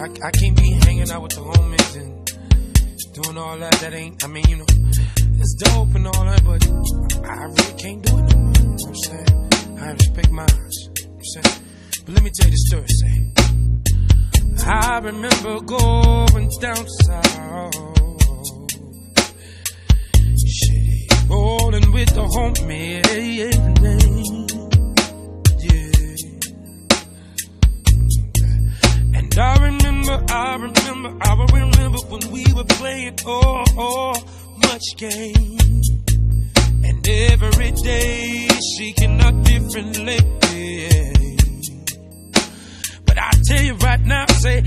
I can't be hanging out with the homies and doing all that. That ain't, I mean, you know, it's dope and all that, but I really can't do it no more. You know what I'm saying? I respect mine. You know what I'm saying? But let me tell you the story, say. I remember going down south, shit, rolling with the homies, yeah. And I remember when we were playing much game, and every day seeking out differently. But I tell you right now, say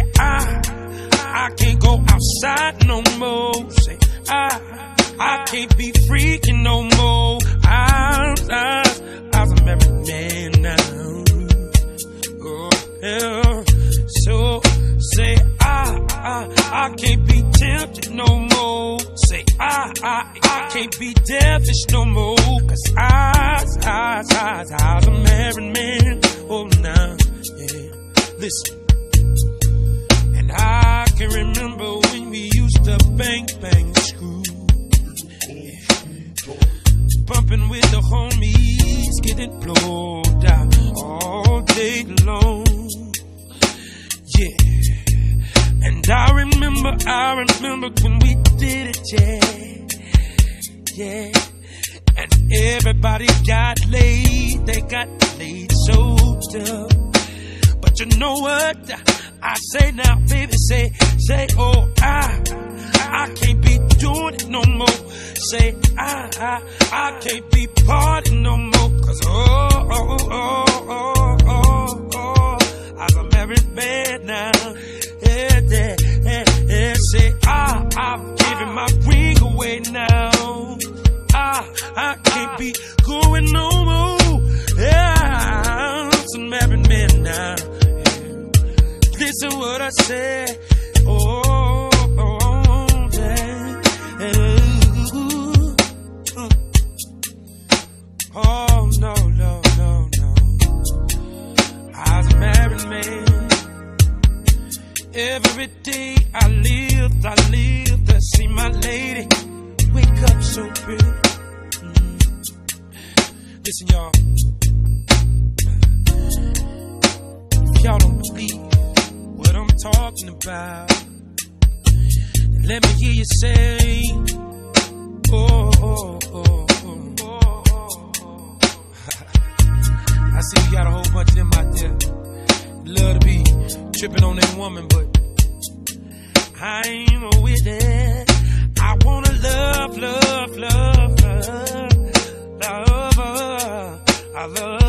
I can't go outside no more. Say I can't be freaking no more. I'm a married man now. Oh, yeah. So say I can't be tempted no more. Say I can't be selfish no more. 'Cause I was a married man. Oh, now, yeah. Listen. And I can remember when we used to bang screw, yeah. Bumping with the homies, getting blowed out all day long. Yeah. And I remember when we did it, yeah. And everybody got laid, they got laid so tough. But you know what? I say now, baby, say, oh, I can't be doing it no more. Say, I can't be partying no more. 'Cause I'm a married man now. Yeah. Say, I'm giving my ring away now. I can't be going no more. Yeah, I'm a married man now. Listen what I said. Oh, yeah. Oh, no. I was a married man. Every day I lived to see my lady wake up so pretty. Listen, y'all. If y'all don't believe what I'm talking about, let me hear you say, oh. I see you got a whole bunch of them out there. Love to be tripping on that woman, but I ain't with it. I wanna love her. I love